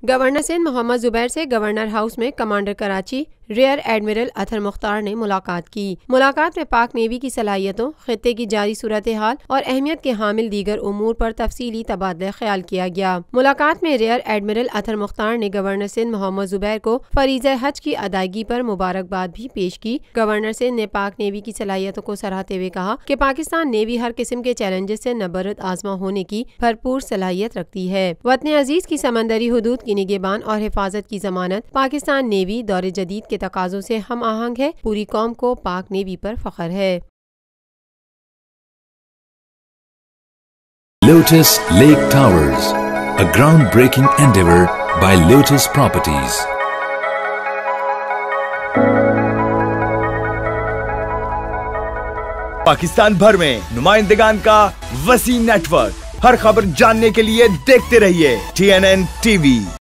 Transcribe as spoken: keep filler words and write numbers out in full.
Governor Sindh Muhammad Zubair سے governor house میں commander Karachi rear admiral Athar Mukhtar نے ملاقات کی۔ ملاقات میں پاک نیوی کی صلاحیتوں، خطے کی جاری صورتحال اور اہمیت کے حامل دیگر امور پر تفصیلی تبادلہ خیال کیا گیا۔ ملاقات میں ریئر ایڈمرل اطہر مختار نے گورنر سندھ محمد زبیر کو فریضہ حج کی ادائیگی پر مبارکباد بھی پیش کی۔ گورنر سندھ نے پاک نیوی کی صلاحیتوں کو سراہتے ہوئے کہا کہ پاکستان نیوی ہر قسم کے چیلنجز سے نبرد آزما ہونے کی بھرپور صلاحیت رکھتی ہے۔ وطن عزیز کی سمندری حدود کی نگہبان اور حفاظت کی ضمانت پاکستان نیوی دور جدید کے تقاضوں سے ہم آہنگ ہے۔ پوری قوم کو پاک نیوی پر فخر ہے۔ Lotus Lake Towers, a groundbreaking endeavor by Lotus Properties. Pakistan بھر میں نمائندگان کا وسیع نیٹ ورک، ہر خبر جاننے کے لیے دیکھتے رہیے ٹی این این ٹی وی۔